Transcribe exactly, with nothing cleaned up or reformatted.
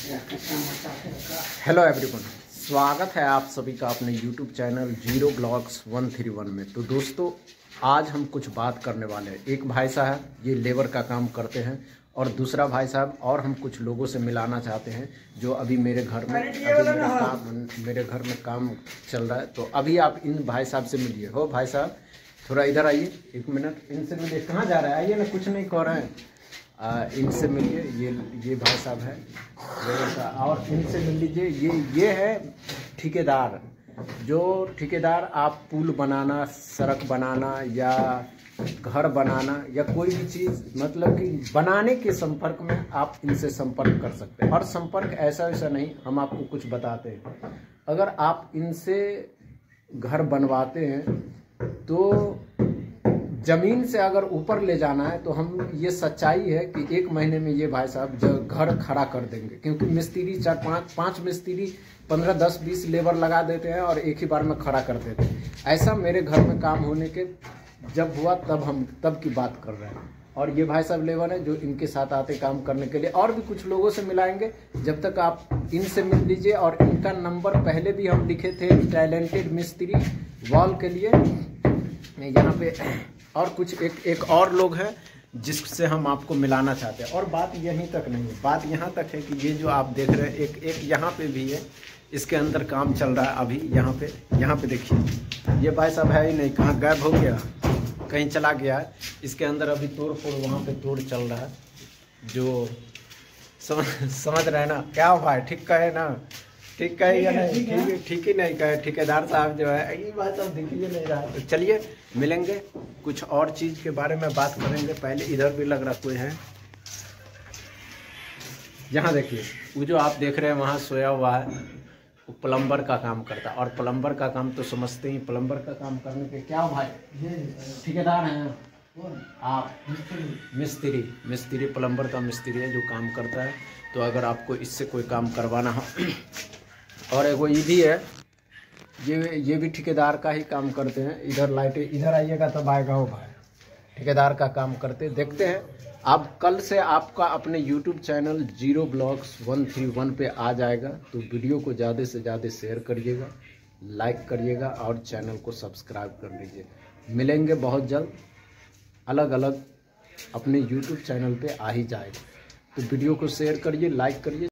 Hello everyone, स्वागत है आप सभी का अपने YouTube channel Zero Blogs one three one में। तो दोस्तों, आज हम कुछ बात करने वाले हैं। एक भाई साहब ये लेबर का काम करते हैं और दूसरा भाई साहब और हम कुछ लोगों से मिलाना चाहते हैं जो अभी मेरे घर में अभी मेरे काम मेरे घर में काम चल रहा है। तो अभी आप इन भाई साहब से मिलिए। हो भाई साहब, थोड़ा इधर आइए, एक मिनट इनसे मिलिए। कहाँ जा रहे हैं? आइए ना, कुछ नहीं कह रहे हैं। आ, इनसे मिलिए। ये ये भाई साहब है और इनसे मिल लीजिए। ये ये है ठेकेदार। जो ठेकेदार आप पुल बनाना, सड़क बनाना या घर बनाना या कोई भी चीज़ मतलब कि बनाने के संपर्क में आप इनसे संपर्क कर सकते हैं। और संपर्क ऐसा वैसा नहीं, हम आपको कुछ बताते हैं। अगर आप इनसे घर बनवाते हैं तो जमीन से अगर ऊपर ले जाना है तो हम ये सच्चाई है कि एक महीने में ये भाई साहब जो घर खड़ा कर देंगे, क्योंकि मिस्त्री चार पाँच पाँच मिस्त्री पंद्रह दस बीस लेबर लगा देते हैं और एक ही बार में खड़ा कर देते हैं। ऐसा मेरे घर में काम होने के जब हुआ तब हम तब की बात कर रहे हैं। और ये भाई साहब लेबर है जो इनके साथ आते काम करने के लिए। और भी कुछ लोगों से मिलाएंगे, जब तक आप इनसे मिल लीजिए। और इनका नंबर पहले भी हम लिखे थे, टैलेंटेड मिस्त्री वॉल के लिए। यहाँ पे और कुछ एक एक और लोग हैं जिससे हम आपको मिलाना चाहते हैं। और बात यहीं तक नहीं है, बात यहाँ तक है कि ये जो आप देख रहे हैं, एक एक यहाँ पे भी है, इसके अंदर काम चल रहा है अभी। यहाँ पे यहाँ पे देखिए, ये भाई साहब है ही नहीं, कहाँ गायब हो गया, कहीं चला गया है। इसके अंदर अभी तोड़ फोड़, वहाँ पे तोड़ चल रहा है। जो समझ समझ रहे हैं ना? क्या भाई, ठीक कहे ना? ठीक कहे या नहीं? ठीक ठीक ही नहीं कहे। ठेकेदार साहब जो है, ये बात अब दिख ही नहीं रहा है। तो चलिए मिलेंगे, कुछ और चीज़ के बारे में बात करेंगे। पहले इधर भी लग रहा कोई है। यहाँ देखिए, वो जो आप देख रहे हैं वहाँ सोया हुआ है, वो प्लम्बर का काम करता है। और प्लम्बर का काम तो समझते ही, प्लम्बर का काम करने के क्या भाई ठेकेदार हैं आप? मिस्त्री मिस्त्री प्लम्बर का मिस्त्री है जो काम करता है। तो अगर आपको इससे कोई काम करवाना हो और एगो ये भी है, ये ये भी ठेकेदार का ही काम करते हैं। इधर लाइटें, इधर आइएगा तब आएगा हो भाई, ठेकेदार का काम करते। देखते हैं, आप कल से आपका अपने YouTube channel Zero Blogs one three one पे आ जाएगा। तो वीडियो को ज़्यादा से ज़्यादा शेयर करिएगा, लाइक करिएगा और चैनल को सब्सक्राइब कर लीजिए। मिलेंगे बहुत जल्द, अलग अलग अपने यूट्यूब चैनल पे आ ही जाएगा। तो वीडियो को शेयर करिए, लाइक करिए।